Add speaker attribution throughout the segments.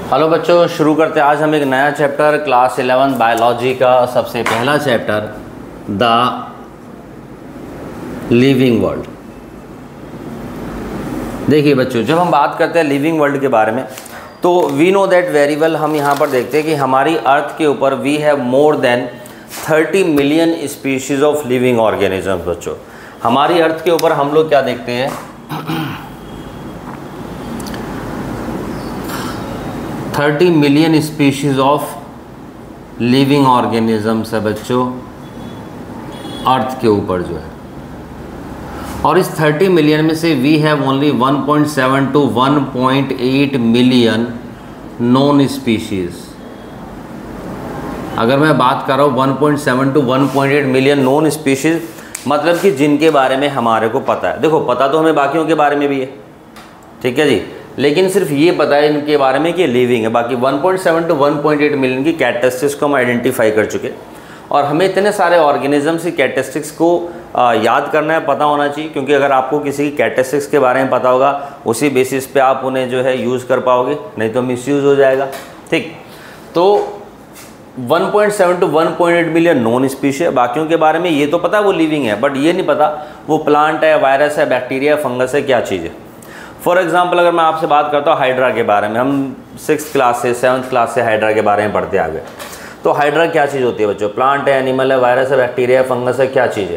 Speaker 1: Hello बच्चों, शुरू करते हैं आज हम एक नया चैप्टर क्लास 11 बायोलॉजी का सबसे पहला चैप्टर द लिविंग वर्ल्ड। देखिए बच्चों, जब हम बात करते हैं लिविंग वर्ल्ड के बारे में तो we know that very well. हम यहाँ पर देखते हैं कि हमारी अर्थ के ऊपर we have more than 30 million species of living organisms. बच्चों, हमारी अर्थ के ऊपर हम लोग क्या देखते हैं 30 million species of living organisms है बच्चों अर्थ के ऊपर जो है। और इस 30 मिलियन में से we have only 1.7 to 1.8 million known species. अगर मैं बात कर रहा हूँ 1.7 to 1.8 मिलियन नॉन स्पीशीज, मतलब कि जिनके बारे में हमारे को पता है। देखो, पता तो हमें बाकियों के बारे में भी है, ठीक है जी, लेकिन सिर्फ ये पता है इनके बारे में कि लिविंग है। बाकी 1.7 to 1.8 मिलियन की कैरेक्टरिस्टिक्स को हम आइडेंटिफाई कर चुके और हमें इतने सारे ऑर्गेनिजम्स की कैरेक्टरिस्टिक्स को याद करना है, पता होना चाहिए। क्योंकि अगर आपको किसी की कैरेक्टरिस्टिक्स के बारे में पता होगा उसी बेसिस पे आप उन्हें जो है यूज़ कर पाओगे, नहीं तो मिसयूज़ हो जाएगा। ठीक, तो 1.7 to 1.8 मिलियन नॉन स्पीशीज है। बाकियों के बारे में ये तो पता है वो लिविंग है, बट ये नहीं पता वो प्लांट है, वायरस है, बैक्टीरिया, फंगस है, क्या चीज़ है। फॉर एग्जाम्पल, अगर मैं आपसे बात करता हूँ हाइड्रा के बारे में, हम 6th क्लास से 7th क्लास से हाइड्रा के बारे में पढ़ते आ गए। तो हाइड्रा क्या चीज़ होती है बच्चों? प्लांट है, एनिमल है, वायरस है, बैक्टीरिया है, फंगस है, क्या चीज़ है?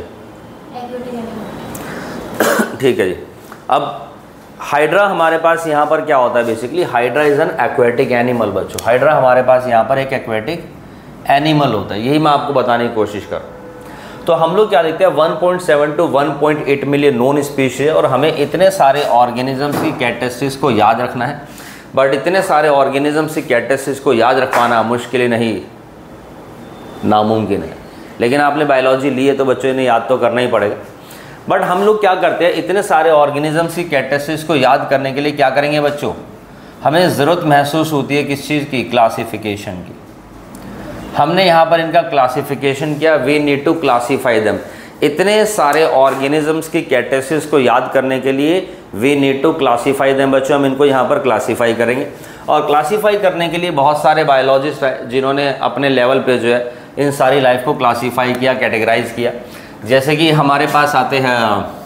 Speaker 1: ठीक है जी। अब हाइड्रा हमारे पास यहाँ पर क्या होता है? Basically hydra is an aquatic animal. बच्चों, हाइड्रा हमारे पास यहाँ पर एक एक्वेटिक एनिमल होता है, यही मैं आपको बताने की कोशिश कर। तो हम लोग क्या देखते हैं 1.7 to 1.8 मिलियन नॉन स्पीशीज है और हमें इतने सारे ऑर्गेनिजम्स की कैरेक्टरिस्टिक्स को याद रखना है। बट इतने सारे ऑर्गेनिजम्स की कैरेक्टरिस्टिक्स को याद रख पाना मुश्किल ही नहीं, नामुमकिन है। लेकिन आपने बायोलॉजी ली है तो बच्चों ने याद तो करना ही पड़ेगा। बट हम लोग क्या करते हैं, इतने सारे ऑर्गेनिजम्स की कैरेक्टरिस्टिक्स को याद करने के लिए क्या करेंगे बच्चों? हमें ज़रूरत महसूस होती है किस चीज़ की? क्लासिफिकेशन की। हमने यहाँ पर इनका क्लासिफिकेशन किया। We need to classify them. इतने सारे ऑर्गेनिजम्स की कैरेक्टरिस्टिक्स को याद करने के लिए we need to classify them. बच्चों, हम इनको यहाँ पर क्लासीफाई करेंगे और क्लासीफाई करने के लिए बहुत सारे बायोलॉजिस्ट हैं जिन्होंने अपने लेवल पे जो है इन सारी लाइफ को क्लासीफाई किया, कैटेगराइज किया। जैसे कि हमारे पास आते हैं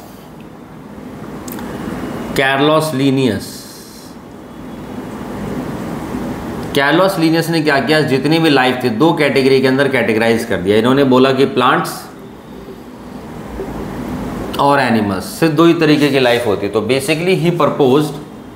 Speaker 1: कार्लोस लीनियस। कार्लोस लीनियस ने क्या किया, जितनी भी लाइफ थी दो कैटेगरी के अंदर कैटेगराइज कर दिया। इन्होंने बोला कि प्लांट्स और एनिमल्स, सिर्फ दो ही तरीके की लाइफ होती है। तो basically he proposed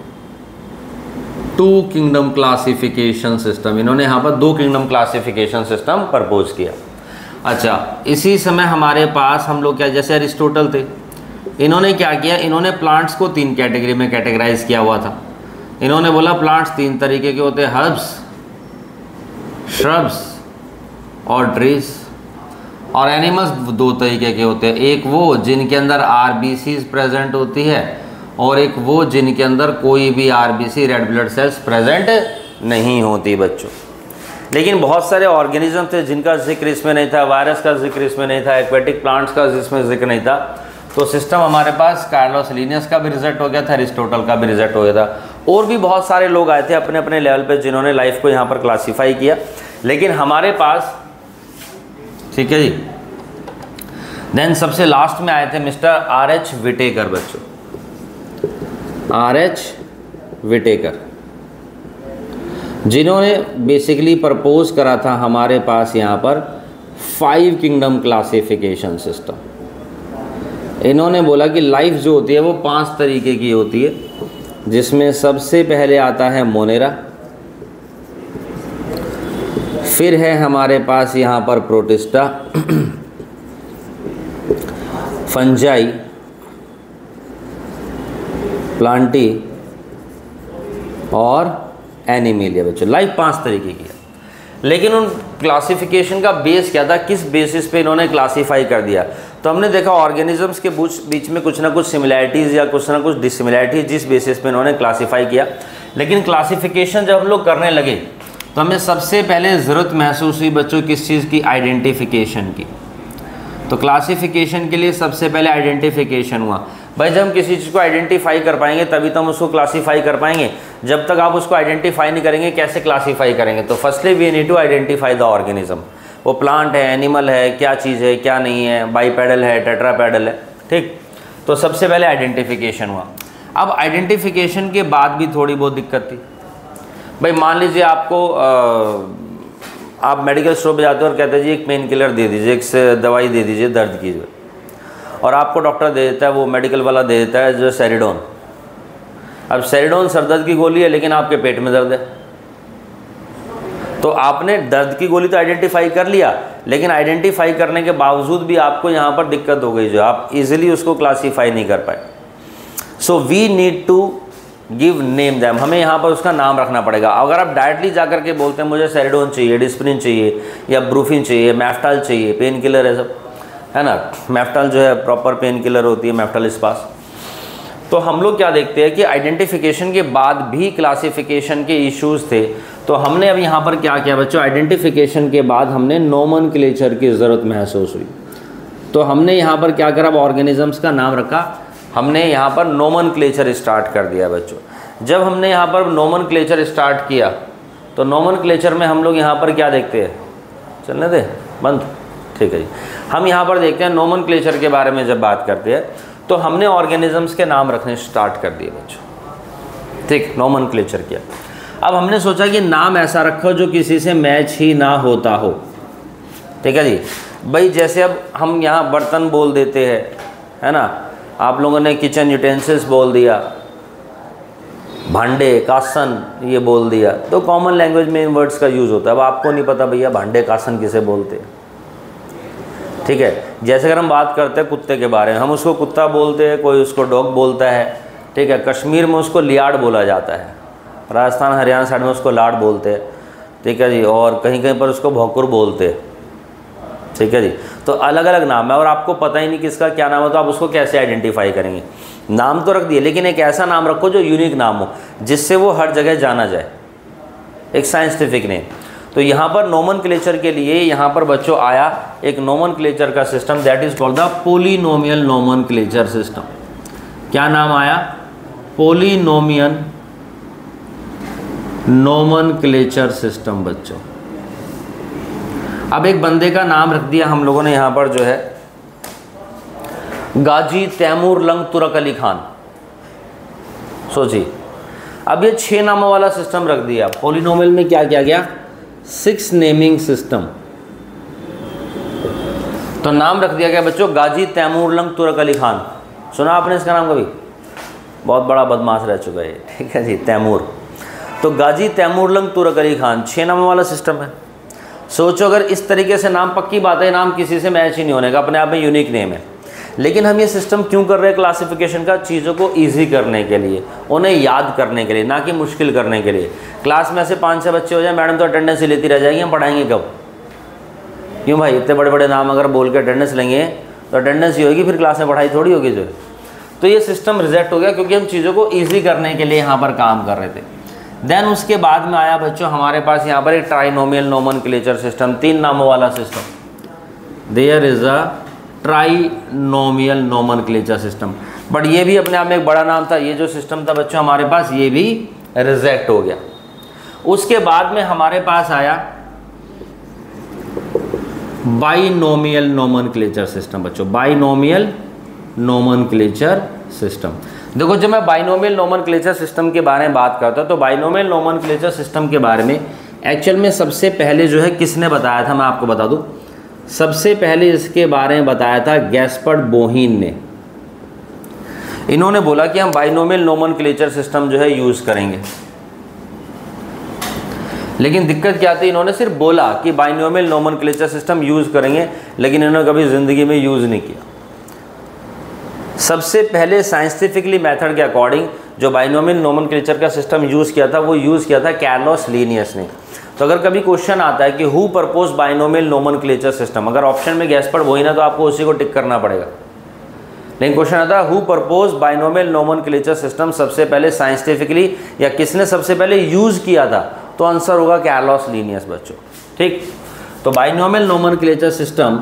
Speaker 1: 2 kingdom classification system. इन्होंने यहाँ पर 2 किंगडम क्लासिफिकेशन सिस्टम प्रपोज किया। अच्छा, इसी समय हमारे पास हम लोग क्या, जैसे अरिस्टोटल थे, इन्होंने क्या किया, इन्होंने प्लांट्स को 3 कैटेगरी में कैटेगराइज किया हुआ था। इन्होंने बोला प्लांट्स 3 तरीके के होते हैं, हर्ब्स, श्रब्स और ट्रीज। और एनिमल्स 2 तरीके के होते हैं, एक वो जिनके अंदर आरबीसी प्रेजेंट होती है और एक वो जिनके अंदर कोई भी RBC, red blood cells present नहीं होती बच्चों। लेकिन बहुत सारे ऑर्गेनिज्म थे जिनका जिक्र इसमें नहीं था, वायरस का जिक्र इसमें नहीं था, एक्वेटिक प्लांट्स का जिसमें जिक्र नहीं था। तो सिस्टम हमारे पास कार्लोस लीनियस का भी रिजल्ट हो गया था, अरिस्टोटल का भी रिजल्ट हो गया था। और भी बहुत सारे लोग आए थे अपने अपने लेवल पे जिन्होंने लाइफ को यहाँ पर क्लासीफाई किया। लेकिन हमारे पास, ठीक है जी, देन सबसे लास्ट में आए थे मिस्टर R.H. विटेकर। बच्चों, R.H. विटेकर, जिन्होंने बेसिकली प्रपोज करा था हमारे पास यहाँ पर 5 किंगडम क्लासिफिकेशन सिस्टम। इन्होंने बोला कि लाइफ जो होती है वो 5 तरीके की होती है, जिसमें सबसे पहले आता है मोनेरा, फिर है हमारे पास यहाँ पर प्रोटिस्टा, फंजाई, प्लांटी और एनिमेलिया। बच्चों, लाइफ 5 तरीके की है। लेकिन उन क्लासिफिकेशन का बेस क्या था, किस बेसिस पे इन्होंने क्लासीफाई कर दिया? तो हमने देखा ऑर्गेनिजम्स के बीच में कुछ ना कुछ सिमिलैरिटीज़ या कुछ ना कुछ डिसिमिलैरिटीज़, जिस बेसिस पे इन्होंने क्लासीफाई किया। लेकिन क्लासिफिकेशन जब हम लोग करने लगे तो हमें सबसे पहले ज़रूरत महसूस हुई बच्चों किस चीज़ की? आइडेंटिफिकेशन की। तो क्लासिफिकेशन के लिए सबसे पहले आइडेंटिफिकेशन हुआ। भाई, जब हम किसी चीज़ को आइडेंटिफाई कर पाएंगे तभी तो हम उसको क्लासीफाई कर पाएंगे। जब तक आप उसको आइडेंटिफाई नहीं करेंगे कैसे क्लासीफाई करेंगे? तो firstly we need to identify the organism, वो प्लांट है, एनिमल है, क्या चीज़ है, क्या नहीं है, बाईपेडल है, टेट्रापेडल है, ठीक। तो सबसे पहले आइडेंटिफिकेशन हुआ। अब आइडेंटिफिकेशन के बाद भी थोड़ी बहुत दिक्कत थी। भाई मान लीजिए आपको आप मेडिकल स्टोर पे जाते हो और कहते हैं जी एक पेन किलर दे दीजिए, एक दवाई दे दीजिए दर्द की, और आपको डॉक्टर दे देता है, वो मेडिकल वाला दे देता है जो सेरिडोन। अब सेरिडोन सर दर्द की गोली है लेकिन आपके पेट में दर्द है, तो आपने दर्द की गोली तो आइडेंटिफाई कर लिया, लेकिन आइडेंटिफाई करने के बावजूद भी आपको यहाँ पर दिक्कत हो गई, जो आप इजीली उसको क्लासीफाई नहीं कर पाए। So we need to give name them, हमें यहाँ पर उसका नाम रखना पड़ेगा। अगर आप डायरेक्टली जाकर के बोलते हैं मुझे सेरिडोन चाहिए, डिस्प्रिन चाहिए, या ब्रूफिन चाहिए, मैफ्टाल चाहिए, पेन किलर है सब, है ना, मैफ्टाल जो है प्रॉपर पेन किलर होती है, मैफ्टाल स्पास। तो हम लोग क्या देखते हैं कि आइडेंटिफिकेशन के बाद भी क्लासिफिकेशन के इश्यूज थे, तो हमने अब यहाँ पर क्या किया बच्चों, आइडेंटिफिकेशन के बाद हमने नोमेनक्लेचर की ज़रूरत महसूस हुई। तो हमने यहाँ पर क्या करा, ऑर्गेनिजम्स का नाम रखा, हमने यहाँ पर नोमेनक्लेचर स्टार्ट कर दिया बच्चों। जब हमने यहाँ पर नोमेनक्लेचर स्टार्ट किया तो नोमेनक्लेचर में हम लोग यहाँ पर क्या देखते हैं, चलने दे बंद, ठीक है जी। हम यहाँ पर देखते हैं नोमेनक्लेचर के बारे में जब बात करते हैं तो हमने ऑर्गेनिजम्स के नाम रखने स्टार्ट कर दिए बच्चों, ठीक, नोमेनक्लेचर किया। अब हमने सोचा कि नाम ऐसा रखो जो किसी से मैच ही ना होता हो, ठीक है जी। भाई जैसे अब हम यहाँ बर्तन बोल देते हैं, है ना, आप लोगों ने किचन यूटेंसिल्स बोल दिया, भांडे कासन ये बोल दिया, तो कॉमन लैंग्वेज में इन वर्ड्स का यूज़ होता है। अब आपको नहीं पता भैया भांडे कासन किसे बोलते हैं, ठीक है। जैसे अगर हम बात करते हैं कुत्ते के बारे में, हम उसको कुत्ता बोलते हैं, कोई उसको डॉग बोलता है, ठीक है। कश्मीर में उसको लियाड़ बोला जाता है, राजस्थान हरियाणा साइड में उसको लाड़ बोलते हैं, ठीक है जी, और कहीं कहीं पर उसको भौकुर बोलते हैं, ठीक है जी। तो अलग अलग नाम है और आपको पता ही नहीं किसका क्या नाम है, तो आप उसको कैसे आइडेंटिफाई करेंगे? नाम तो रख दिए, लेकिन एक ऐसा नाम रखो जो यूनिक नाम हो, जिससे वो हर जगह जाना जाए, एक साइंटिफिक नेम। तो यहाँ पर नोमेनक्लेचर के लिए यहाँ पर बच्चों आया एक नोमेनक्लेचर का सिस्टम, that is called the polynomial nomenclature system. क्या नाम आया? पोलिनोमियल नोमेनक्लेचर सिस्टम बच्चों। अब एक बंदे का नाम रख दिया हम लोगों ने यहाँ पर जो है, गाजी तैमूर लंग तुरक अली खान। सोचिए, अब ये 6 नामों वाला सिस्टम रख दिया। पोलिनोमियल में क्या किया गया? 6 नेमिंग सिस्टम। तो नाम रख दिया गया बच्चों गाजी तैमूर लंग तुरक अली खान। सुना आपने इसका नाम कभी? बहुत बड़ा बदमाश रह चुका है, ठीक है जी, तैमूर। तो गाजी तैमूर लंग तुरक अली खान 6 नामों वाला सिस्टम है। सोचो अगर इस तरीके से नाम, पक्की बात है नाम किसी से मैच ही नहीं होने का, अपने आप में यूनिक नेम है। लेकिन हम ये सिस्टम क्यों कर रहे हैं क्लासिफिकेशन का? चीज़ों को इजी करने के लिए, उन्हें याद करने के लिए, ना कि मुश्किल करने के लिए। क्लास में ऐसे 5-6 बच्चे हो जाए, मैडम तो अटेंडेंस ही लेती रह जाएगी, हम पढ़ाएंगे कब? क्यों भाई, इतने बड़े बड़े नाम अगर बोल के अटेंडेंस लेंगे तो अटेंडेंस ही होगी, फिर क्लास में पढ़ाई थोड़ी होगी जो। तो ये सिस्टम रिजेक्ट हो गया क्योंकि हम चीज़ों को ईजी करने के लिए यहाँ पर काम कर रहे थे। देन उसके बाद में आया बच्चों हमारे पास यहाँ पर एक ट्राइनोमियल नोमेनक्लेचर सिस्टम, 3 नामों वाला system. There is a trinomial nomenclature system, but ये भी अपने आप में एक बड़ा नाम था। ये जो सिस्टम था बच्चों हमारे पास, ये भी रिजेक्ट हो गया। उसके बाद में हमारे पास आया बाइनोमियल नोमेनक्लेचर सिस्टम बच्चों, बाइनोमियल नोमेनक्लेचर सिस्टम। देखो जब मैं बाइनोमियल नोमेनक्लेचर सिस्टम के बारे में बात करता हूँ तो बाइनोमियल नोमेनक्लेचर सिस्टम के बारे में एक्चुअल में सबसे पहले जो है किसने बताया था, मैं आपको बता दूँ। सबसे पहले इसके बारे में बताया था गैस्पर्ड बोहीन ने। इन्होंने बोला कि हम बाइनोमियल नोमेनक्लेचर सिस्टम जो है यूज़ करेंगे। लेकिन दिक्कत क्या थी, इन्होंने सिर्फ बोला कि बाइनोमियल नोमेनक्लेचर सिस्टम यूज़ करेंगे, लेकिन इन्होंने कभी ज़िंदगी में यूज़ नहीं किया। सबसे पहले साइंटिफिकली मेथड के अकॉर्डिंग जो बाइनोमियल नोमेनक्लेचर का सिस्टम यूज़ किया था वो यूज़ किया था कार्लोस लीनियस ने। तो अगर कभी क्वेश्चन आता है कि who propose binomial nomenclature system, अगर ऑप्शन में गैस्पर्ड बोहीन है तो आपको उसी को टिक करना पड़ेगा। लेकिन क्वेश्चन आता है who propose binomial nomenclature system, सबसे पहले साइंटिफिकली या किसने सबसे पहले यूज़ किया था, तो आंसर होगा कार्लोस लीनियस बच्चों, ठीक। तो binomial nomenclature system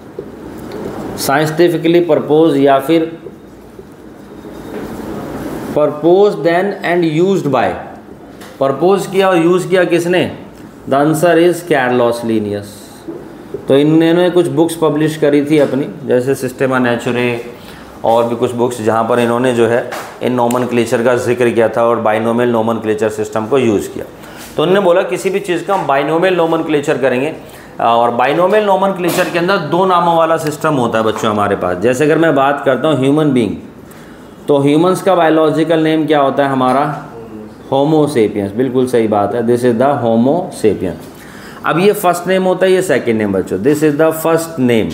Speaker 1: scientifically propose या फिर purpose then and used by, purpose किया और यूज़ किया किसने? The answer is Carolus Linnaeus. तो इन्होंने कुछ बुक्स पब्लिश करी थी अपनी, जैसे सिस्टेमा नेचुरे और भी कुछ बुक्स, जहाँ पर इन्होंने जो है इन नोमेनक्लेचर का जिक्र किया था और बाइनोमियल नोमेनक्लेचर सिस्टम को यूज़ किया। तो उन्होंने बोला किसी भी चीज़ का हम बाइनोमियल नोमेनक्लेचर करेंगे, और बाइनोमियल नोमेनक्लेचर के अंदर दो नामों वाला सिस्टम होता है बच्चों हमारे पास। जैसे अगर मैं बात करता हूँ ह्यूमन बीइंग, तो ह्यूमंस का बायोलॉजिकल नेम क्या होता है हमारा? Homo sapiens. बिल्कुल सही बात है, this is the homo sapiens. अब ये फर्स्ट नेम होता है, ये सेकंड नेम बच्चों, this is the first name.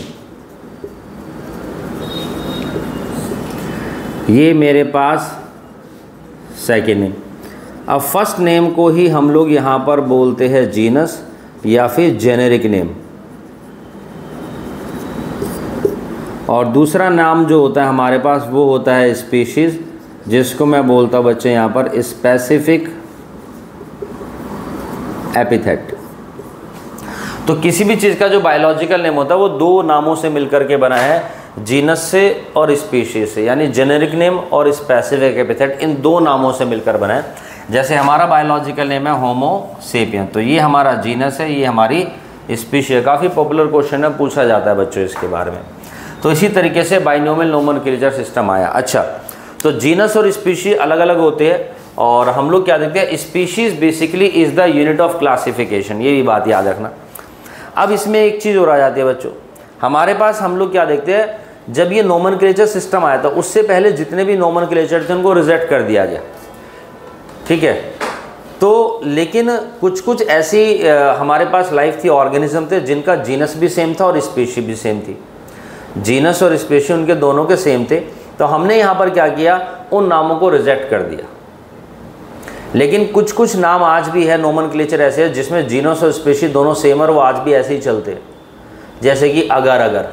Speaker 1: ये मेरे पास सेकंड नेम। अब फर्स्ट नेम को ही हम लोग यहाँ पर बोलते हैं जीनस या फिर जेनेरिक नेम, और दूसरा नाम जो होता है हमारे पास वो होता है स्पीशीज़, जिसको मैं बोलता हूँ बच्चे यहाँ पर स्पेसिफिक एपिथेट। तो किसी भी चीज़ का जो बायोलॉजिकल नेम होता है वो दो नामों से मिलकर के बना है, जीनस से और स्पीशीज से, यानी जेनेरिक नेम और स्पेसिफिक एपिथेट, इन दो नामों से मिलकर बना है। जैसे हमारा बायोलॉजिकल नेम है होमो सेपियन, तो ये हमारा जीनस है, ये हमारी स्पीशी है। काफ़ी पॉपुलर क्वेश्चन है, पूछा जाता है बच्चों इसके बारे में। तो इसी तरीके से बाइनोमियल नोमेनक्लेचर सिस्टम आया। अच्छा, तो जीनस और स्पीशी अलग अलग होते हैं, और हम लोग क्या देखते हैं, species basically is the unit of classification, ये भी बात याद रखना। अब इसमें एक चीज़ और आ जाती है बच्चों, हमारे पास हम लोग क्या देखते हैं, जब ये नोमेनक्लेचर सिस्टम आया था उससे पहले जितने भी नोमेनक्लेचर थे उनको रिजेक्ट कर दिया गया, ठीक है। तो लेकिन कुछ कुछ ऐसी हमारे पास लाइफ थी, ऑर्गेनिज्म थे जिनका जीनस भी सेम था और स्पीशी भी सेम थी। जीनस और स्पीशी उनके दोनों के सेम थे, तो हमने यहाँ पर क्या किया, उन नामों को रिजेक्ट कर दिया। लेकिन कुछ कुछ नाम आज भी है नोमेनक्लेचर ऐसे है जिसमें जीनस और स्पीशी दोनों सेम और वो आज भी ऐसे ही चलते हैं। जैसे कि अगर अगर,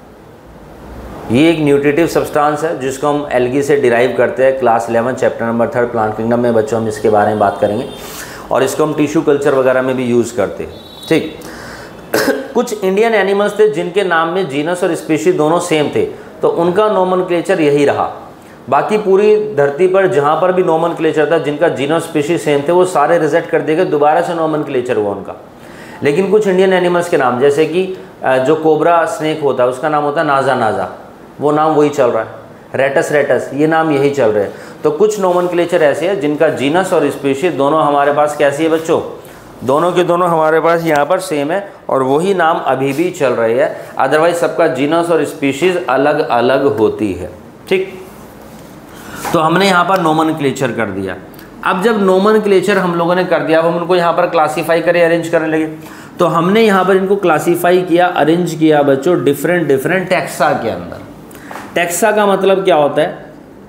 Speaker 1: ये एक न्यूट्रिटिव सब्सटेंस है जिसको हम एल्गी से डिराइव करते हैं। Class 11 chapter number 3 plant kingdom में बच्चों हम इसके बारे में बात करेंगे, और इसको हम टिश्यू कल्चर वगैरह में भी यूज़ करते हैं, ठीक। कुछ इंडियन एनिमल्स थे जिनके नाम में जीनस और स्पीशी दोनों सेम थे, तो उनका नोमेनक्लेचर यही रहा। बाकी पूरी धरती पर जहाँ पर भी नोमेनक्लेचर था जिनका जीनस स्पीशी सेम थे वो सारे रिजेक्ट कर दिए गए, दोबारा से नोमेनक्लेचर हुआ उनका। लेकिन कुछ इंडियन एनिमल्स के नाम, जैसे कि जो कोबरा स्नेक होता है उसका नाम होता है नाजा नाजा, वो नाम वही चल रहा है। रेटस रेटस, ये नाम यही चल रहे हैं। तो कुछ नोमेनक्लेचर ऐसे हैं जिनका जीनस और स्पीशी दोनों हमारे पास कैसी है बच्चों, दोनों के दोनों हमारे पास यहाँ पर सेम है, और वही नाम अभी भी चल रही है। अदरवाइज सबका जीनस और स्पीशीज़ अलग अलग होती है, ठीक। तो हमने यहाँ पर नोमेनक्लेचर कर दिया। अब जब नोमेनक्लेचर हम लोगों ने कर दिया, अब हम उनको यहाँ पर क्लासीफाई करें, अरेंज करने लगे, तो हमने यहाँ पर इनको क्लासीफाई किया, अरेंज किया बच्चों डिफरेंट डिफरेंट टैक्सा के अंदर। टैक्सा का मतलब क्या होता है,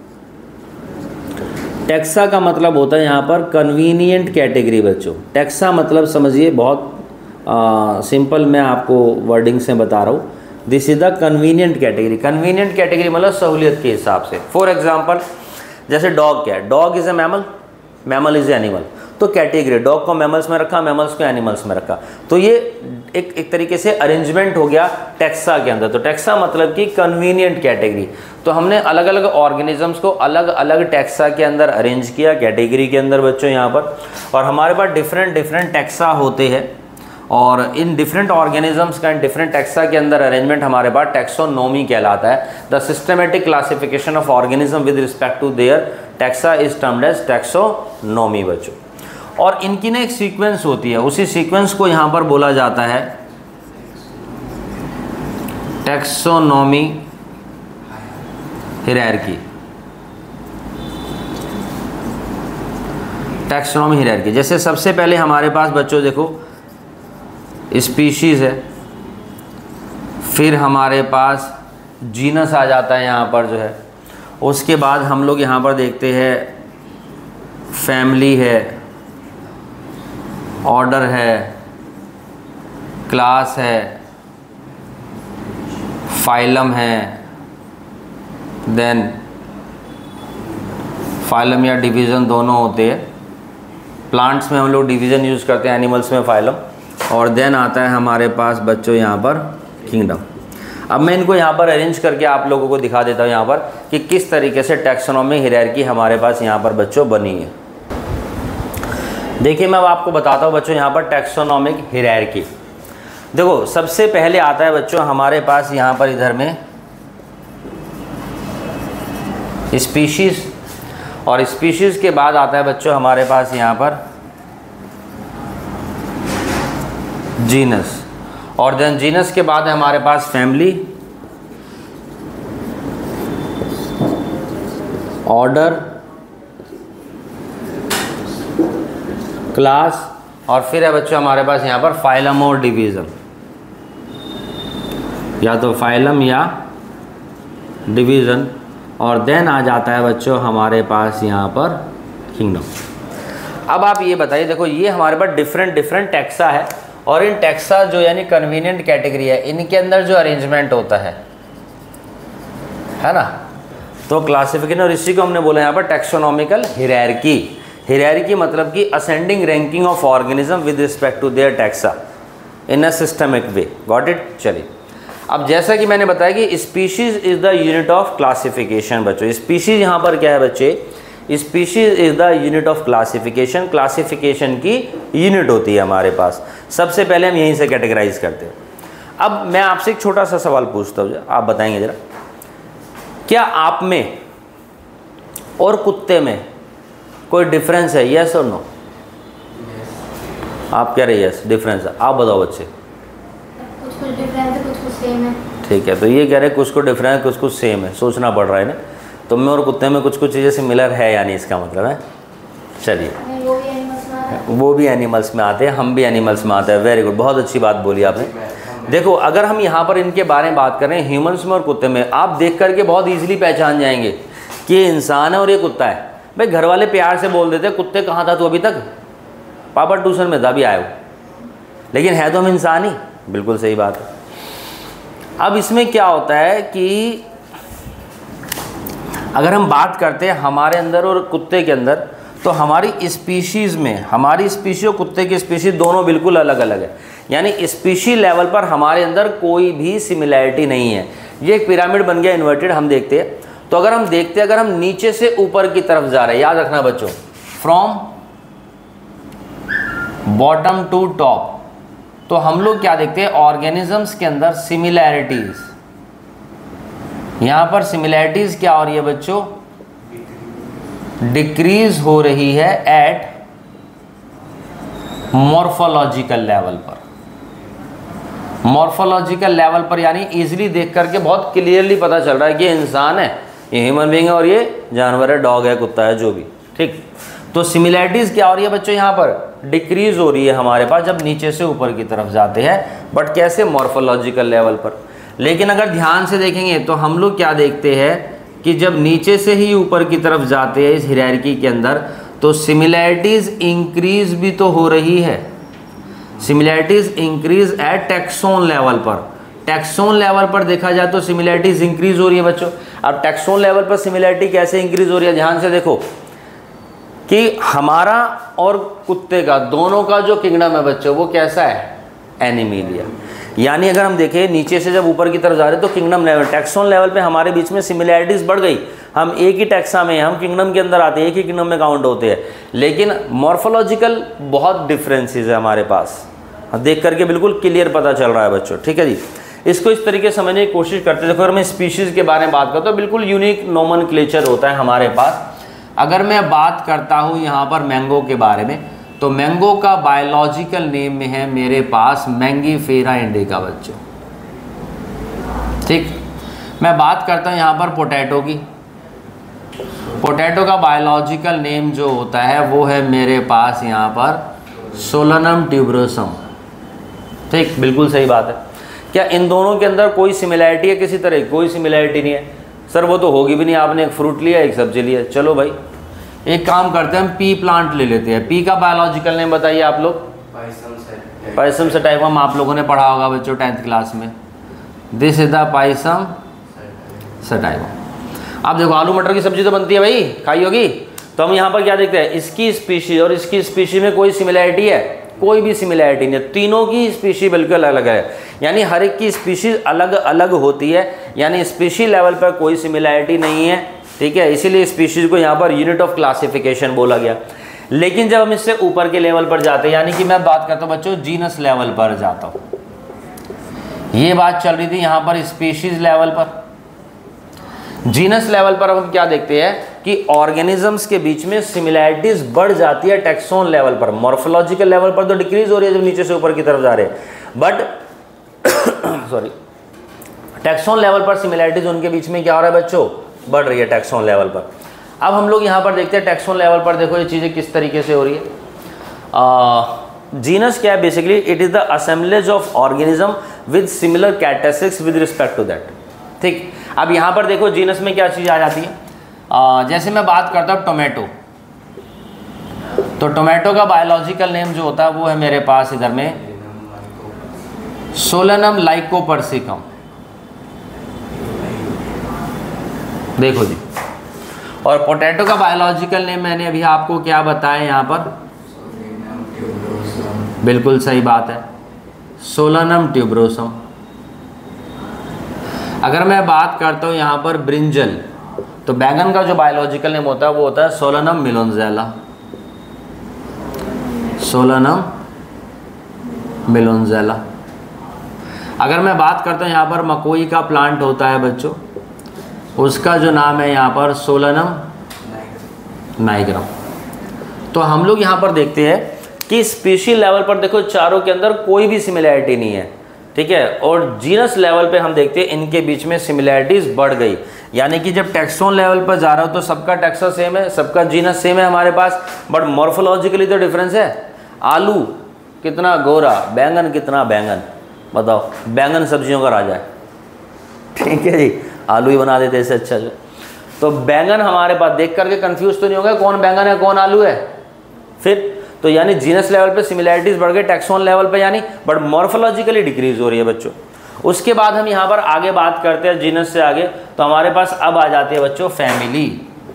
Speaker 1: टैक्सा का मतलब होता है यहाँ पर कन्वीनियंट कैटेगरी बच्चों। टैक्सा मतलब समझिए, बहुत सिंपल मैं आपको वर्डिंग से बता रहा हूँ, this is the convenient category. Convenient category मतलब सहूलियत के हिसाब से। फॉर एग्जांपल जैसे डॉग क्या है, dog is a mammal, mammal is animal, तो कैटेगरी डॉग को मैमल्स में रखा, मैमल्स को एनिमल्स में रखा, तो ये एक तरीके से अरेंजमेंट हो गया टैक्सा के अंदर। तो टैक्सा मतलब कि कन्वीनियंट कैटेगरी। तो हमने अलग अलग ऑर्गेनिजम्स को अलग अलग टैक्सा के अंदर अरेंज किया, कैटेगरी के अंदर बच्चों यहाँ पर, और हमारे पास डिफरेंट डिफरेंट टैक्सा होते हैं, और इन डिफरेंट ऑर्गेनिजम्स का डिफरेंट टैक्सा के अंदर अरेंजमेंट हमारे पास टैक्सोनॉमी कहलाता है। The systematic classification of organism with respect to their taxa is termed as taxonomy बच्चों। और इनकी ना एक सीक्वेंस होती है, उसी सीक्वेंस को यहाँ पर बोला जाता है टैक्सोनॉमी हायरार्की। टैक्सोनॉमी हायरार्की, जैसे सबसे पहले हमारे पास बच्चों देखो स्पीशीज़ है, फिर हमारे पास जीनस आ जाता है यहाँ पर जो है, उसके बाद हम लोग यहाँ पर देखते हैं फैमिली है, ऑर्डर है, क्लास है, फाइलम है, देन फाइलम या डिवीज़न दोनों होते हैं। प्लांट्स में हम लोग डिवीज़न यूज़ करते हैं, एनिमल्स में फाइलम, और देन आता है हमारे पास बच्चों यहाँ पर किंगडम। अब मैं इनको यहाँ पर अरेंज करके आप लोगों को दिखा देता हूँ यहाँ पर कि किस तरीके से टैक्सोनॉमिक हायरार्की हमारे पास यहाँ पर बच्चों बनी है। देखिए मैं अब आपको बताता हूँ बच्चों यहाँ पर टैक्सोनॉमिक हायरार्की। देखो सबसे पहले आता है बच्चों हमारे पास यहाँ पर इधर में स्पीशीज़, और स्पीशीज़ के बाद आता है बच्चों हमारे पास यहाँ पर जीनस, और देन जीनस के बाद है हमारे पास फैमिली, ऑर्डर, क्लास, और फिर है बच्चों हमारे पास यहाँ पर फाइलम और डिवीज़न, या तो फाइलम या डिवीज़न, और देन आ जाता है बच्चों हमारे पास यहाँ पर किंगडम। अब आप ये बताइए, देखो ये हमारे पास डिफरेंट टैक्सा है, और इन टैक्सा जो यानी कन्वीनियंट कैटेगरी है, इनके अंदर जो अरेंजमेंट होता है ना, तो क्लासिफिकेशन, और इसी को हमने बोला यहाँ पर टैक्सोनॉमिकल हायरार्की। हायरार्की मतलब कि ascending ranking of organism with respect to their taxa in a systemic way. Got it. चलिए अब जैसा कि मैंने बताया कि species is the unit of classification. बच्चों स्पीशीज़ यहाँ पर क्या है बच्चे, species is the unit of classification, classification की यूनिट होती है हमारे पास। सबसे पहले हम यहीं से कैटेगराइज करते हैं। अब मैं आपसे एक छोटा सा सवाल पूछता हूँ, आप बताएंगे ज़रा, क्या आप में और कुत्ते में कोई डिफरेंस है? यस और नो? आप कह रहे हैं यस डिफरेंस है, आप बताओ बच्चे।
Speaker 2: कुछ डिफरेंस है, कुछ सेम है। ठीक
Speaker 1: है, तो ये कह रहे हैं कुछ डिफरेंस कुछ सेम है, सोचना पड़ रहा है ना। तो मैं और कुत्ते में कुछ चीज़ें सिमिलर है, यानी इसका मतलब है। चलिए वो भी एनिमल्स में आते हैं, हम भी एनिमल्स में आते हैं। वेरी गुड, बहुत अच्छी बात बोली आपने। देखो अगर हम यहाँ पर इनके बारे में बात करें ह्यूमंस में और कुत्ते में, आप देख करके बहुत ईजिली पहचान जाएंगे कि ये इंसान है और ये कुत्ता है। भाई घर वाले प्यार से बोल देते कुत्ते कहाँ था तू अभी तक, पापा ट्यूशन में था अभी आए हो, लेकिन है तो हम इंसान ही। बिल्कुल सही बात है। अब इसमें क्या होता है कि अगर हम बात करते हैं हमारे अंदर और कुत्ते के अंदर, तो हमारी स्पीशीज़ में, हमारी स्पीशी और कुत्ते की स्पीशीज़ दोनों बिल्कुल अलग अलग है। यानी स्पीशी लेवल पर हमारे अंदर कोई भी सिमिलैरिटी नहीं है। ये एक पिरामिड बन गया इन्वर्टेड, हम देखते हैं। तो अगर हम देखते हैं, अगर हम नीचे से ऊपर की तरफ जा रहे हैं, याद रखना बच्चों, फ्रॉम बॉटम टू टॉप, तो हम लोग क्या देखते हैं, ऑर्गेनिजम्स के अंदर सिमिलैरिटीज। यहां पर सिमिलैरिटीज क्या हो रही है बच्चों, डिक्रीज हो रही है एट मॉर्फोलॉजिकल लेवल पर। मॉर्फोलॉजिकल लेवल पर यानी इजीली देख करके बहुत क्लियरली पता चल रहा है कि ये इंसान है, ये ह्यूमन बीइंग है, और ये जानवर है, डॉग है, कुत्ता है, जो भी। ठीक, तो सिमिलैरिटीज क्या हो रही है बच्चों, यहाँ पर डिक्रीज हो रही है हमारे पास जब नीचे से ऊपर की तरफ जाते हैं। बट कैसे, मॉर्फोलॉजिकल लेवल पर। लेकिन अगर ध्यान से देखेंगे तो हम लोग क्या देखते हैं कि जब नीचे से ही ऊपर की तरफ जाते हैं इस हायरार्की के अंदर, तो सिमिलैरिटीज इंक्रीज भी तो हो रही है। Similarities increase at taxon level पर। टैक्सोन लेवल पर देखा जाए तो सिमिलैरिटीज इंक्रीज हो रही है बच्चों। अब टैक्सोन लेवल पर सिमिलैरिटी कैसे इंक्रीज हो रही है, ध्यान से देखो कि हमारा और कुत्ते का दोनों का जो किंगडम है बच्चों, वो कैसा है, एनिमलिया। यानी अगर हम देखें नीचे से जब ऊपर की तरफ जा रहे हैं तो किंगडम लेवल, टैक्सोन लेवल पे हमारे बीच में सिमिलैरिटीज बढ़ गई। हम एक ही टैक्सा में, हम किंगडम के अंदर आते हैं, एक ही किंगडम में काउंट होते हैं, लेकिन मॉर्फोलॉजिकल बहुत डिफरेंसेस है हमारे पास। देख करके बिल्कुल क्लियर पता चल रहा है बच्चों। ठीक है जी, इसको इस तरीके से समझने की कोशिश करते हैं। देखो अगर मैं स्पीशीज़ के बारे में बात करता हूँ तो बिल्कुल यूनिक नोमेनक्लेचर होता है हमारे पास। अगर मैं बात करता हूँ यहाँ पर मैंगो के बारे में, तो मैंगो का बायोलॉजिकल नेम में है मेरे पास मैंगीफेरा इंडिका बच्चों। ठीक, मैं बात करता हूँ यहाँ पर पोटैटो की। पोटैटो का बायोलॉजिकल नेम जो होता है वो है मेरे पास यहाँ पर सोलनम ट्यूबरोसम। ठीक, बिल्कुल सही बात है। क्या इन दोनों के अंदर कोई सिमिलैरिटी है किसी तरह? कोई सिमिलैरिटी नहीं है सर, वो तो होगी भी नहीं। आपने एक फ्रूट लिया, एक सब्जी लिया, चलो भाई एक काम करते हैं, हम पी प्लांट ले लेते हैं। पी का बायोलॉजिकल नेम बताइए आप लोग। पाइसम सटाइवम आप लोगों ने पढ़ा होगा बच्चों 10th क्लास में। This is the Pisum sativum. अब देखो आलू मटर की सब्जी तो बनती है भाई, खाई होगी। तो हम यहाँ पर क्या देखते हैं, इसकी स्पीशीज और इसकी स्पीशीज में कोई सिमिलैरिटी है? कोई भी सिमिलैरिटी नहीं है, तीनों की स्पीशीज बिल्कुल अलग है, यानी हर एक की स्पीशीज अलग अलग होती है, यानी स्पीशीज लेवल पर कोई सिमिलैरिटी नहीं है, ठीक है। इसीलिए स्पीशीज को यहाँ पर यूनिट ऑफ क्लासिफिकेशन बोला गया। लेकिन जब हम इससे ऊपर के लेवल पर जाते हैं, यानी कि मैं बात करता हूँ बच्चों जीनस लेवल पर जाता हूँ, ये बात चल रही थी यहाँ पर स्पीशीज लेवल पर। जीनस लेवल पर हम क्या देखते हैं कि ऑर्गेनिजम्स के बीच में सिमिलैरिटीज बढ़ जाती है टैक्सोन लेवल पर, मॉर्फोलॉजिकल लेवल पर तो डिक्रीज हो रही है जब नीचे से ऊपर की तरफ जा रहे हैं, बट सॉरी टैक्सोन लेवल पर सिमिलैरिटीज उनके बीच में क्या हो रहा है बच्चों, बढ़ रही है टैक्सोन लेवल पर। अब हम लोग यहाँ पर देखते हैं टैक्सोन लेवल पर, देखो ये चीज़ें किस तरीके से हो रही है। जीनस क्या है basically, it is the assemblage of organism with similar characteristics with respect to that, ठीक। अब यहाँ पर देखो जीनस में क्या चीज़ आ जाती है, जैसे मैं बात करता हूँ टोमेटो, तो टोमेटो का बायोलॉजिकल नेम जो होता है वो है मेरे पास इधर में सोलेनम लाइकोपर्सिकम, देखो जी। और पोटैटो का बायोलॉजिकल नेम मैंने अभी आपको क्या बताया यहाँ पर, बिल्कुल सही बात है, सोलेनम ट्यूबरोसम। अगर मैं बात करता हूँ यहाँ पर ब्रिंजल, तो बैगन का जो बायोलॉजिकल नेम होता है वो होता है सोलेनम मिलोनजेला, सोलेनम मिलोनजेला। अगर मैं बात करता हूँ यहाँ पर मकोई का प्लांट होता है बच्चों, उसका जो नाम है यहाँ पर सोलेनम नाइग्रम। तो हम लोग यहाँ पर देखते हैं कि स्पीशीज लेवल पर देखो चारों के अंदर कोई भी सिमिलैरिटी नहीं है, ठीक है। और जीनस लेवल पे हम देखते हैं इनके बीच में सिमिलैरिटीज बढ़ गई, यानी कि जब टैक्सोन लेवल पर जा रहा हो तो सबका टैक्सा सेम है, सबका जीनस सेम है हमारे पास, बट मॉर्फोलॉजिकली तो डिफरेंस है। आलू कितना गोरा, बैंगन कितना बैंगन, बताओ, बैंगन सब्जियों का राजा है, ठीक है जी, आलू ही बना देते इससे अच्छा जो। तो बैंगन हमारे पास देख करके कंफ्यूज तो नहीं होगा कौन बैंगन है कौन आलू है, फिर तो यानी जीनस लेवल पे सिमिलैरिटीज बढ़ गई टैक्सोन लेवल पे, यानी बट मॉर्फोलॉजिकली डिक्रीज हो रही है बच्चों। उसके बाद हम यहाँ पर आगे बात करते हैं जीनस से आगे, तो हमारे पास अब आ जाती है बच्चों फैमिली।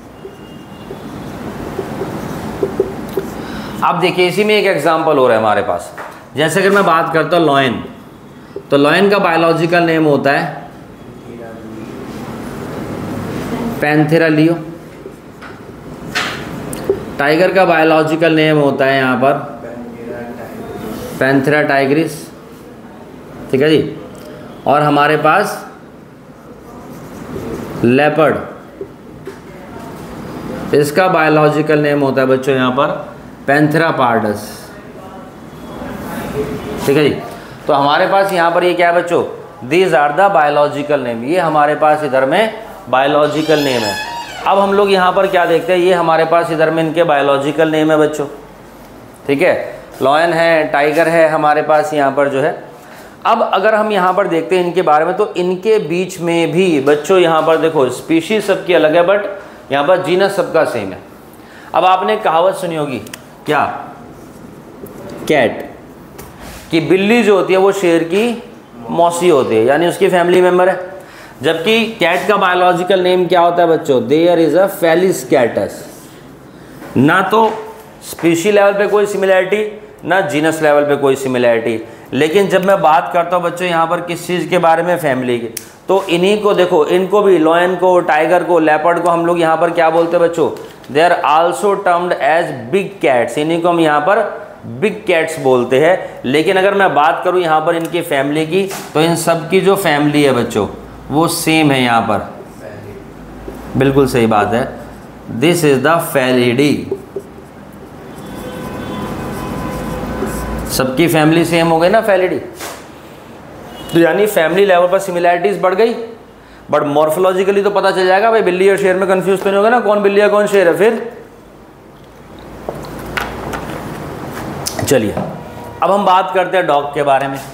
Speaker 1: अब देखिए इसी में एक एग्जांपल हो रहा है हमारे पास, जैसे अगर मैं बात करता हूँ लॉयन, तो लॉयन का बायोलॉजिकल नेम होता है पैंथेरा लियो। टाइगर का बायोलॉजिकल नेम होता है यहाँ पर पैंथेरा टाइग्रिस, ठीक है जी। और हमारे पास लेपर्ड, इसका बायोलॉजिकल नेम होता है बच्चों यहाँ पर पैंथेरा पार्डस, ठीक है जी। तो हमारे पास यहाँ पर ये क्या है बच्चों, these are the biological name, ये हमारे पास इधर में बायोलॉजिकल नेम है। अब हम लोग यहाँ पर क्या देखते हैं, ये हमारे पास इधर में इनके बायोलॉजिकल नेम है बच्चों, ठीक है। लॉयन है, टाइगर है हमारे पास यहाँ पर जो है। अब अगर हम यहाँ पर देखते हैं इनके बारे में, तो इनके बीच में भी बच्चों यहाँ पर देखो स्पीशीज सबकी अलग है, बट यहाँ पर जीनस सबका सेम है। अब आपने कहावत सुनी होगी क्या, कैट, कि बिल्ली जो होती है वो शेर की मौसी होती है, यानी उसकी फैमिली मेम्बर है। जबकि कैट का बायोलॉजिकल नेम क्या होता है बच्चों, there is a Felis catus. ना तो स्पीशी लेवल पे कोई सिमिलैरिटी, ना जीनस लेवल पे कोई सिमिलैरिटी। लेकिन जब मैं बात करता हूँ बच्चों यहाँ पर किस चीज़ के बारे में, फैमिली के, तो इन्हीं को देखो, इनको भी लॉयन को, टाइगर को, लेपर्ड को हम लोग यहाँ पर क्या बोलते हैं बच्चों, they are also termed as big cats, इन्हीं को हम यहाँ पर बिग कैट्स बोलते हैं। लेकिन अगर मैं बात करूँ यहाँ पर इनकी फैमिली की, तो इन सब की जो फैमिली है बच्चों वो सेम है यहाँ पर, बिल्कुल सही बात है, दिस इज द फैलिडी, सबकी फैमिली सेम हो गई ना फैलिडी। तो यानी फैमिली लेवल पर सिमिलैरिटीज बढ़ गई, बट मॉर्फोलॉजिकली तो पता चल जाएगा भाई, बिल्ली और शेर में कंफ्यूज तो नहीं होगा ना कौन बिल्ली है कौन शेर है। फिर चलिए अब हम बात करते हैं डॉग के बारे में।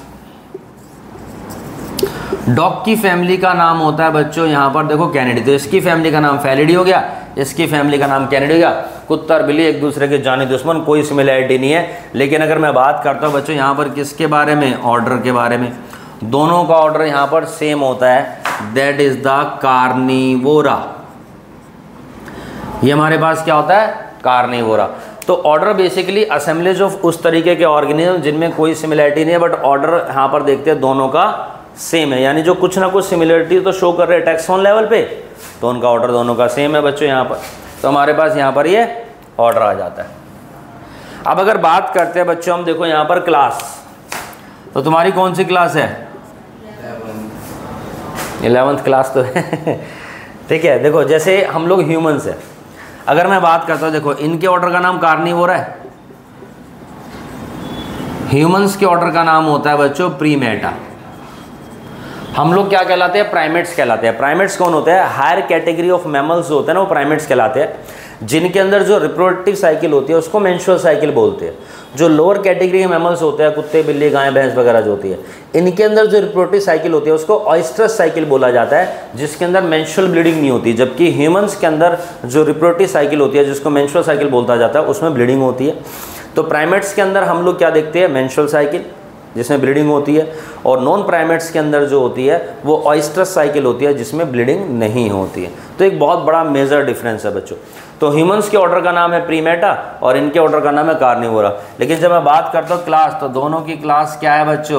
Speaker 1: डॉग की फैमिली का नाम होता है बच्चों यहाँ पर देखो कैनिडी, तो इसकी फैमिली का नाम फैलिडी हो गया, इसकी फैमिली का नाम कैनिडी हो गया। कुत्ता और बिल्ली एक दूसरे के जानी दुश्मन, कोई सिमिलैरिटी नहीं है। लेकिन अगर मैं बात करता हूँ बच्चों यहाँ पर किसके बारे में, ऑर्डर के बारे में, दोनों का ऑर्डर यहाँ पर सेम होता है, दैट इज द कार्निवोरा। ये हमारे पास क्या होता है, कार्निवोरा। तो ऑर्डर बेसिकली असेंबलेज ऑफ उस तरीके के ऑर्गेनिज्म जिनमें कोई सिमिलरिटी नहीं है, बट ऑर्डर यहाँ पर देखते हैं दोनों का सेम है, यानी जो कुछ ना कुछ सिमिलरिटी तो शो कर रहे हैं टैक्सॉन लेवल पे, तो उनका ऑर्डर दोनों का सेम है बच्चों यहाँ पर। तो हमारे पास यहाँ पर ये ऑर्डर आ जाता है। अब अगर बात करते हैं बच्चों हम, देखो यहाँ पर क्लास, तो तुम्हारी कौन सी क्लास है? 11th क्लास तो है ठीक है। देखो जैसे हम लोग ह्यूमंस है, अगर मैं बात करता हूँ, देखो इनके ऑर्डर का नाम कार्निवोरा है, ह्यूमंस के ऑर्डर का नाम होता है बच्चों प्रीमेटा। हम लोग क्या कहलाते हैं? प्राइमेट्स कहलाते हैं। प्राइमेट्स कौन होते हैं? हायर कैटेगरी ऑफ मैमल्स होते हैं ना, वो प्राइमेट्स कहलाते हैं, जिनके अंदर जो रिप्रोडक्टिव साइकिल होती है उसको मेंस्ट्रुअल साइकिल बोलते हैं। जो लोअर कैटेगरी के मैमल्स होते हैं, कुत्ते बिल्ली गाय भैंस वगैरह जो होती है, इनके अंदर जो रिप्रोडक्टिव साइकिल होती है उसको ऑयस्ट्रस साइकिल बोला जाता है, जिसके अंदर मेंस्ट्रुअल ब्लीडिंग नहीं होती। जबकि ह्यूमंस के अंदर जो रिप्रोडक्टिव साइकिल होती है, जिसको मेंस्ट्रुअल साइकिल बोलता जाता है, उसमें ब्लीडिंग होती है। तो प्राइमेट्स के अंदर हम लोग क्या देखते हैं? मेंस्ट्रुअल साइकिल जिसमें ब्लीडिंग होती है, और नॉन प्राइमेट्स के अंदर जो होती है वो ऑयस्ट्रस साइकिल होती है, जिसमें ब्लीडिंग नहीं होती है। तो एक बहुत बड़ा मेजर डिफरेंस है बच्चों। तो ह्यूमंस के ऑर्डर का नाम है प्रीमेटा और इनके ऑर्डर का नाम है कार्निवोरा। लेकिन जब मैं बात करता हूँ क्लास, तो दोनों की क्लास क्या है बच्चों?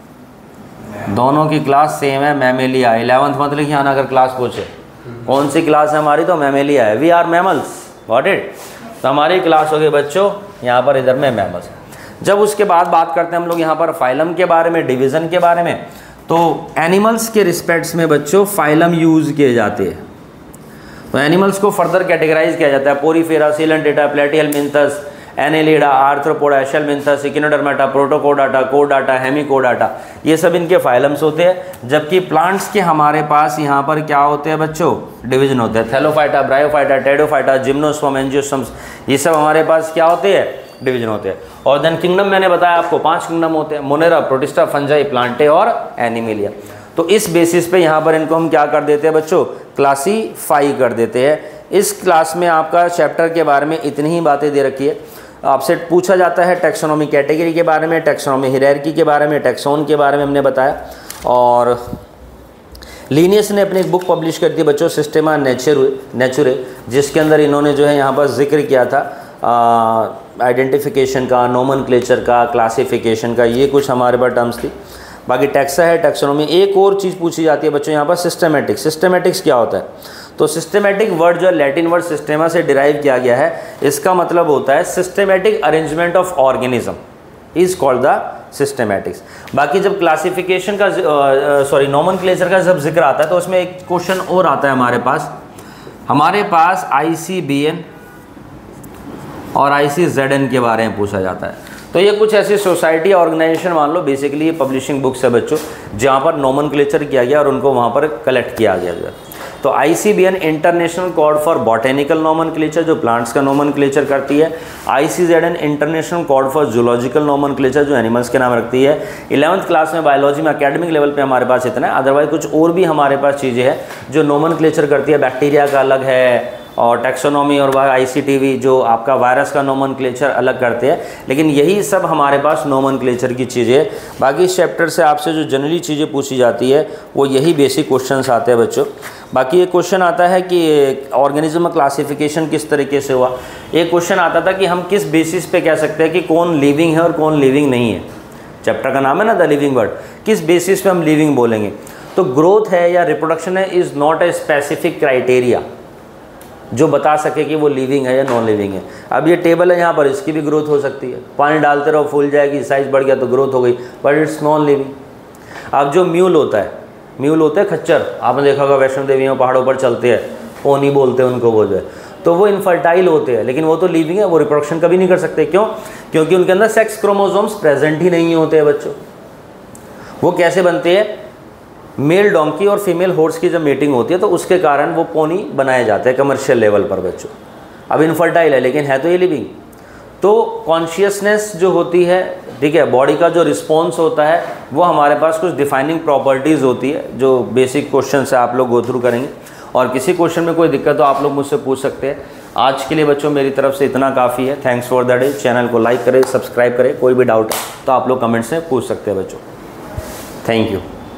Speaker 1: दोनों की क्लास सेम है, मैमेलिया। 11th मत लिखिए आना अगर क्लास पूछे कौन सी क्लास है हमारी, तो मैमेलिया है। We are mammals, got it. तो हमारी क्लास हो गई बच्चों यहाँ पर, इधर में मैमल्स। जब उसके बाद बात करते हैं हम लोग यहाँ पर फाइलम के बारे में, डिवीज़न के बारे में, तो एनिमल्स के रिस्पेक्ट्स में बच्चों फाइलम यूज़ किए जाते हैं। तो एनिमल्स को फर्दर कैटेगराइज किया जाता है, Porifera, Coelenterata, Platyhelminthes, Annelida, Arthropoda, Aschelminthes, Echinodermata, Protochordata, कोडाटा, हेमिकोडाटा, ये सब इनके फाइलम्स होते हैं। जबकि प्लांट्स के हमारे पास यहाँ पर क्या होते हैं बच्चों? डिवीजन होते हैं। Thallophyta, Bryophyta, Pteridophyta, gymnosperm, angiosperms, ये सब हमारे पास क्या होते हैं? डिवीजन होते हैं। और देन किंगडम मैंने बताया आपको 5 किंगडम होते हैं, मोनेरा, प्रोटिस्टा, फंजाई, प्लांटे और एनिमिलिया। तो इस बेसिस पे यहाँ पर इनको हम क्या कर देते हैं बच्चों? क्लासीफाई कर देते हैं। इस क्लास में आपका चैप्टर के बारे में इतनी ही बातें दे रखी है। आपसे पूछा जाता है टैक्सोनॉमी कैटेगरी के बारे में, टैक्सोनॉमी हायरार्की के बारे में, टैक्सोन के बारे में हमने बताया। और लीनियस ने अपनी एक बुक पब्लिश कर दी बच्चों, सिस्टेमा नेचुरे, जिसके अंदर इन्होंने जो है यहाँ पर जिक्र किया था आइडेंटिफिकेशन का, नोमेनक्लेचर का, क्लासिफिकेशन का, ये कुछ हमारे पास टर्म्स थी। बाकी टैक्सा है, टैक्सोनॉमी। एक और चीज़ पूछी जाती है बच्चों यहाँ पर, सिस्टेमेटिक्स। सिस्टेमेटिक्स क्या होता है? तो सिस्टेमेटिक वर्ड जो है लैटिन वर्ड सिस्टेमा से डिराइव किया गया है। इसका मतलब होता है systematic arrangement of organism is called the systematics. बाकी जब क्लासिफिकेशन का नोमेनक्लेचर का जब जिक्र आता है, तो उसमें एक क्वेश्चन और आता है हमारे पास ICBN और ICZN के बारे में पूछा जाता है। तो ये कुछ ऐसी सोसाइटी ऑर्गेनाइजेशन मान लो, बेसिकली ये पब्लिशिंग बुक्स है बच्चों, जहाँ पर नोमेनक्लेचर किया गया और उनको वहाँ पर कलेक्ट किया गया। तो ICBN international code for botanical nomenclature, जो प्लांट्स का नोमेनक्लेचर करती है। ICZN international code for zoological nomenclature, जो एनिमल्स के नाम रखती है। 11th क्लास में बायोलॉजी में एकेडमिक लेवल पे हमारे पास इतना है। अदरवाइज कुछ और भी हमारे पास चीज़ें हैं जो नोमेनक्लेचर करती है। बैक्टीरिया का अलग है, और टैक्सोनॉमी और ICTV जो आपका वायरस का नोमेनक्लेचर अलग करते हैं। लेकिन यही सब हमारे पास नोमेनक्लेचर की चीज़ें। बाकी इस चैप्टर से आपसे जो जनरली चीज़ें पूछी जाती है वो यही बेसिक क्वेश्चंस आते हैं बच्चों। बाकी एक क्वेश्चन आता है कि ऑर्गेनिज्म क्लासिफिकेशन किस तरीके से हुआ। एक क्वेश्चन आता था कि हम किस बेसिस पे कह सकते हैं कि कौन लिविंग है और कौन लिविंग नहीं है। चैप्टर का नाम है ना द लिविंग वर्ड, किस बेसिस पे हम लिविंग बोलेंगे। तो ग्रोथ है या रिप्रोडक्शन है is not a specific criteria जो बता सके कि वो लिविंग है या नॉन लिविंग है। अब ये टेबल है यहाँ पर, इसकी भी ग्रोथ हो सकती है, पानी डालते रहो फूल जाएगी, साइज बढ़ गया तो ग्रोथ हो गई, बट इट्स नॉन लिविंग। अब जो म्यूल होता है खच्चर, आपने देखा होगा वैष्णो देवी में पहाड़ों पर चलते हैं, पोनी बोलते हैं उनको, वो जो है तो वो इनफर्टाइल होते हैं, लेकिन वो तो लिविंग है, वो रिप्रोडक्शन कभी नहीं कर सकते। क्यों? क्योंकि उनके अंदर सेक्स क्रोमोसोम्स प्रेजेंट ही नहीं होते हैं बच्चों। वो कैसे बनते हैं? मेल डोंकी और फीमेल हॉर्स की जब मीटिंग होती है तो उसके कारण वो पोनी बनाए जाते हैं कमर्शियल लेवल पर बच्चों। अब इनफर्टाइल है लेकिन है तो ये लिविंग। तो कॉन्शियसनेस जो होती है, ठीक है, बॉडी का जो रिस्पॉन्स होता है, वो हमारे पास कुछ डिफाइनिंग प्रॉपर्टीज़ होती है जो बेसिक क्वेश्चन से आप लोग गो थ्रू करेंगे। और किसी क्वेश्चन में कोई दिक्कत तो आप लोग मुझसे पूछ सकते हैं। आज के लिए बच्चों मेरी तरफ से इतना काफ़ी है। Thanks for the day. Channel को लाइक करें, सब्सक्राइब करें। कोई भी डाउट है तो आप लोग कमेंट्स में पूछ सकते हैं बच्चों। Thank you.